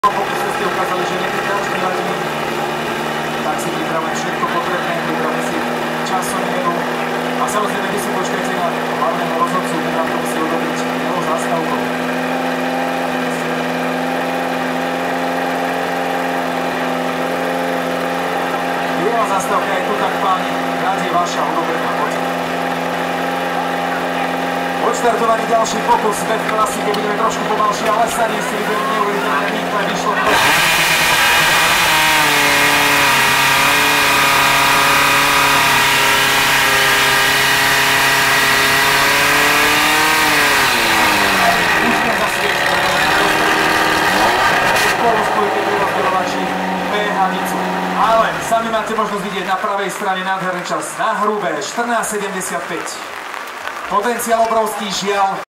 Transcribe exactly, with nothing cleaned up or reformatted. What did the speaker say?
Pokiaľ ste ukázali, že neprikážete vadí, tak si pripravujeme všetko potrebné, pripravujeme si časomieru a samozrejme vy si počkajte na hlavného rozhodcu, ktorá to musí odobriť novou zástavkou. Biela zástavka je tu, tak páni, rád je vaša odobrená. Poďte. Odštartovaný ďalší pokus, v klasike budeme trošku pomalší, ale sa nie si vyberú neuveriteľné rýchle, vyšlo to. Už sme zasviečili. Spolu spojite pri rozdeľovači behanicu. Ale sami máte možnosť vidieť na pravej strane nádherný čas na hrubé štrnásť sedemdesiatpäť. Potenciál obrovský, žiaľ.